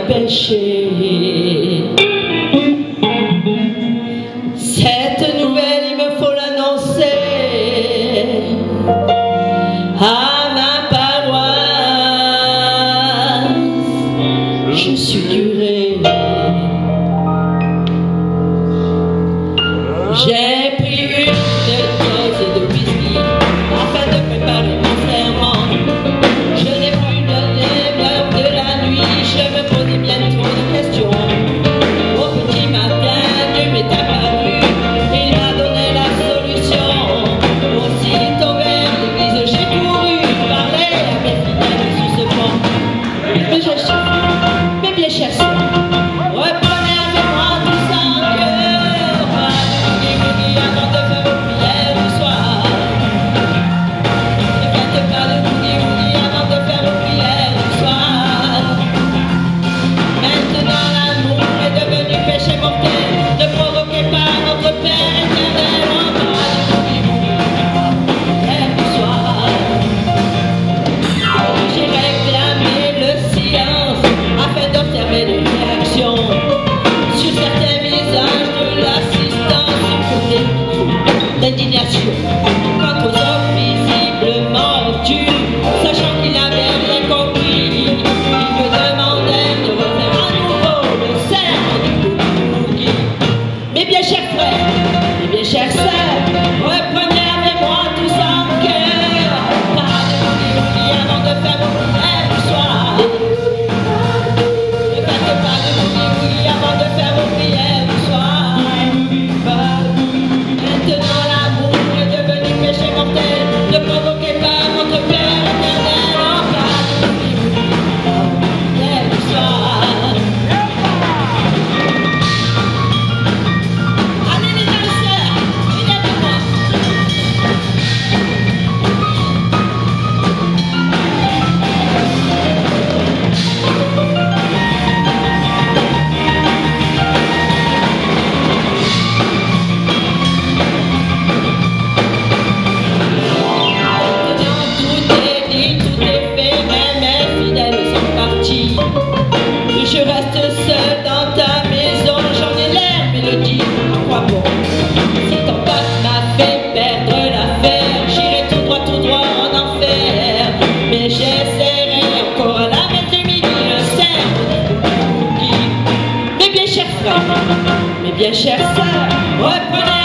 péché. Cette nouvelle, il me faut l'annoncer à ma paroisse. Je suis curé. J'ai pris une dose de whisky afin de préparer mon serment. Je n'ai plus donné l'heure de la nuit, je me posais bien trop de questions. Au petit matin, Dieu m'est apparu, il m'a donné la solution. Aussitôt vers l'église, j'ai couru parler à mes fidèles sous ce pont. Mais bien chers soeurs, reprenez avec moi tout sans cœur, pas de boogie avant de faire vos prières du soir. Ne faites pas de boogie avant de faire vos prières du soir. Maintenant l'amour est devenu péché mortel, ne provoquez pas notre Père éternel en bas de boogie avant de prières du soir. J'ai réclamé le silence afin d'observer les réactions sur certains visages de l'assistance, d'indignation quant aux hommes visiblement obtus, sachant qu'il n'avait rien compris. Il me demandait de refaire à nouveau le serment du boogie. Mes bien chers frères, mes bien chères sœurs, reprenez avec moi tous en cœur, pas de boogie avant de faire vos prières du soir. Ne faites pas de boogie avant de faire vos prières du soir. Maintenant l'amour est devenu péché mortel, ne provoquez pas votre Père éternel en bas de boogie avant de faire vos prières du soir. Allez les jeunes sœurs, venez avec moi. Maintenant tout est dit, tout est fait, mais mes fidèles sont partis. Et je reste seul dans ta maison, j'en ai l'air mélodie. À quoi bon? Si ton pote m'a fait perdre l'affaire, j'irai tout droit en enfer. Mais j'essaierai encore à la messe du midi le serment du boogie. Mes bien chers frères, mes bien chères sœurs, reprenez